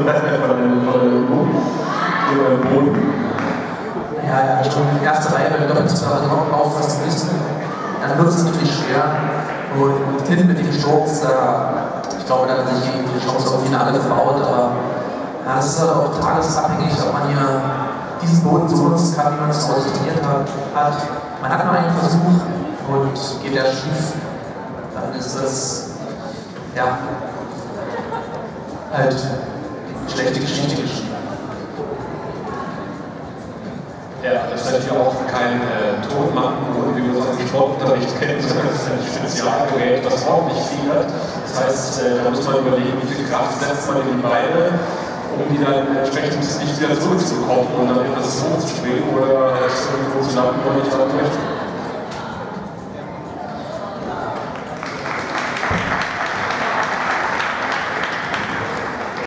Boden. Ja, Richtung erste Reihe, wenn wir doch jetzt gerade noch auffassen müssen, dann wird es natürlich schwer. Und hinten mit dem Sturz, ich glaube, da hat sich die Chance auf Finale verbaut, aber ja, es ist halt auch tagesabhängig, ob man hier diesen Boden so nutzen kann, wie man es heute trainiert hat. Man hat mal einen Versuch und geht der schief, dann ist das ja halt eine schlechte Geschichte geschrieben. Ja, das ist natürlich auch kein Tonmattenboden, wie man das aus dem Sportunterricht kennt, sondern das ist ein Spezialgerät, das überhaupt nicht viel hat. Das heißt, da muss man überlegen, wie viel Kraft setzt man in die Beine, um die dann entsprechend nicht wieder zurückzukommen und dann etwas hochzuspringen oder irgendwo zu landen, wo man nicht landen möchte.